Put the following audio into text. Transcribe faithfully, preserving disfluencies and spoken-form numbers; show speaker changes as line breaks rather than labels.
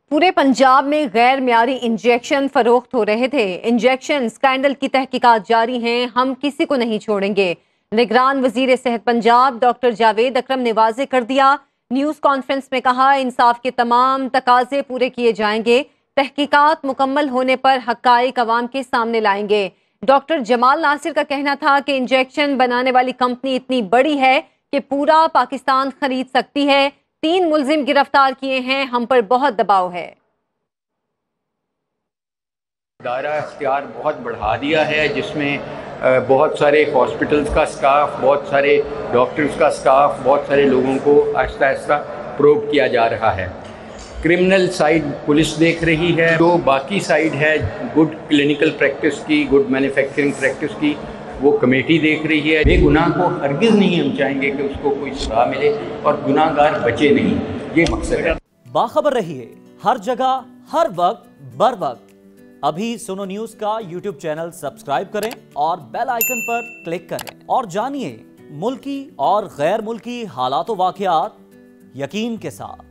पूरे पंजाब में गैर म्यारी इंजेक्शन फरोख्त हो रहे थे। इंजेक्शन स्कैंडल की तहकीकात जारी हैं, हम किसी को नहीं छोड़ेंगे। निगरान वजीर सेहत पंजाब डॉक्टर जावेद अकरम ने वाजे कर दिया। न्यूज कॉन्फ्रेंस में कहा, इंसाफ के तमाम तकाजे पूरे किए जाएंगे। तहकीकात मुकम्मल होने पर हक्काइक अवाम के सामने लाएंगे। डॉक्टर जमाल नासिर का कहना था कि इंजेक्शन बनाने वाली कंपनी इतनी बड़ी है कि पूरा पाकिस्तान खरीद सकती है। तीन मुलजिम गिरफ्तार किए हैं, हम पर बहुत दबाव है।
दायरा इख्तियार बहुत बढ़ा दिया है, जिसमें बहुत सारे हॉस्पिटल्स का स्टाफ, बहुत सारे डॉक्टर्स का स्टाफ, बहुत सारे लोगों को आहिस्ता आहिस्ता प्रोब किया जा रहा है। क्रिमिनल साइड पुलिस देख रही है, जो बाकी साइड है गुड क्लिनिकल प्रैक्टिस की, गुड मैन्युफैक्चरिंग प्रैक्टिस की, वो कमेटी देख रही है। बेगुनाह को हरगिज़ नहीं हम चाहेंगे कि उसको कोई सजा मिले और गुनाहगार बचे नहीं, ये मकसद है।
बाखबर रहिए हर जगह हर वक्त बर वक्त। अभी सुनो न्यूज का यूट्यूब चैनल सब्सक्राइब करें और बेल आइकन पर क्लिक करें और जानिए मुल्की और गैर मुल्की हालात व वाक़यात यकीन के साथ।